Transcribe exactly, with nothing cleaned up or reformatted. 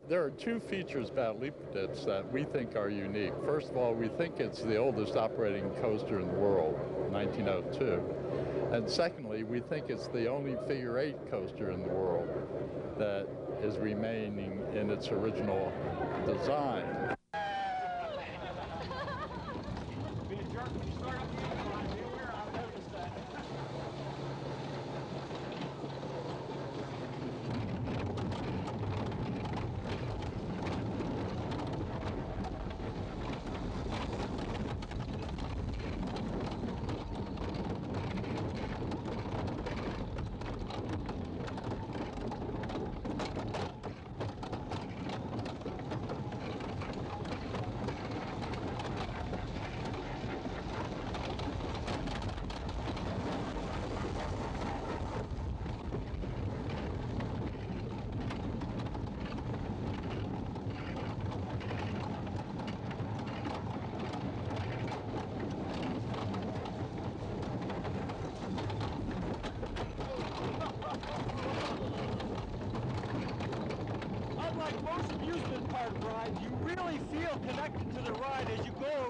there are two features about Leaperditz that we think are unique. First of all, we think it's the oldest operating coaster in the world, nineteen oh two. And secondly, we think it's the only figure eight coaster in the world that is remaining in its original design. Unlike most amusement park rides, you really feel connected to the ride as you go